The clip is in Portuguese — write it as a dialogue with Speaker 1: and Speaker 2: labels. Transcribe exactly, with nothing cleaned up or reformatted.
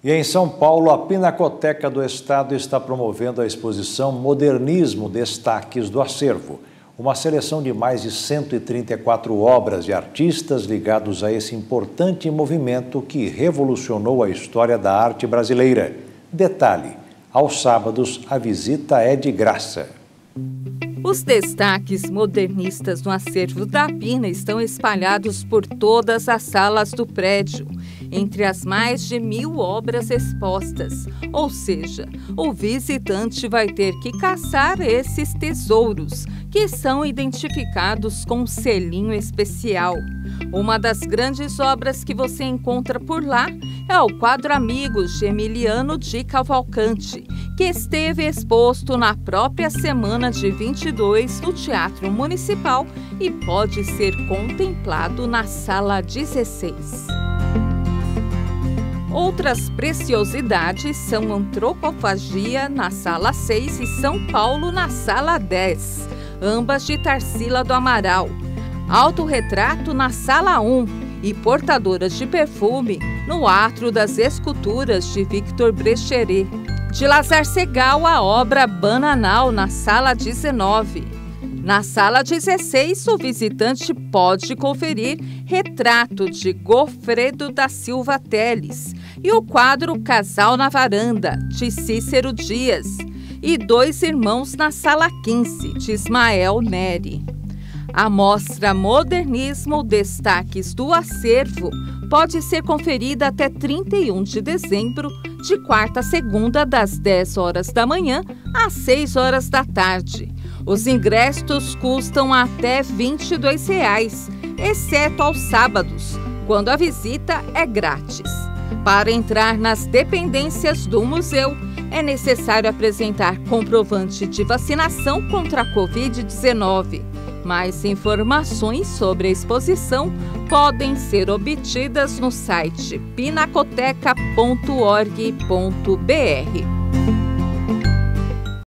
Speaker 1: E em São Paulo, a Pinacoteca do Estado está promovendo a exposição Modernismo, Destaques do Acervo, uma seleção de mais de cento e trinta e quatro obras de artistas ligados a esse importante movimento que revolucionou a história da arte brasileira. Detalhe, aos sábados a visita é de graça.
Speaker 2: Os destaques modernistas no acervo da Pina estão espalhados por todas as salas do prédio, entre as mais de mil obras expostas. Ou seja, o visitante vai ter que caçar esses tesouros, que são identificados com um selinho especial. Uma das grandes obras que você encontra por lá é o quadro Amigos, de Emiliano de Cavalcante, que esteve exposto na própria semana de vinte e dois no Teatro Municipal e pode ser contemplado na Sala dezesseis. Outras preciosidades são Antropofagia na Sala seis e São Paulo na Sala dez, ambas de Tarsila do Amaral. Autorretrato na Sala um e Portadoras de Perfume no Átrio das Esculturas de Victor Brecheret. De Lazar Segal, a obra Bananal na Sala dezenove. Na Sala dezesseis, o visitante pode conferir Retrato de Gofredo da Silva Teles e o quadro Casal na Varanda, de Cícero Dias, e Dois Irmãos na Sala quinze, de Ismael Neri. A mostra Modernismo, Destaques do Acervo pode ser conferida até trinta e um de dezembro, de quarta a segunda, das dez horas da manhã às seis horas da tarde. Os ingressos custam até vinte e dois reais, exceto aos sábados, quando a visita é grátis. Para entrar nas dependências do museu, é necessário apresentar comprovante de vacinação contra a covid dezenove. Mais informações sobre a exposição podem ser obtidas no site pinacoteca ponto org ponto br.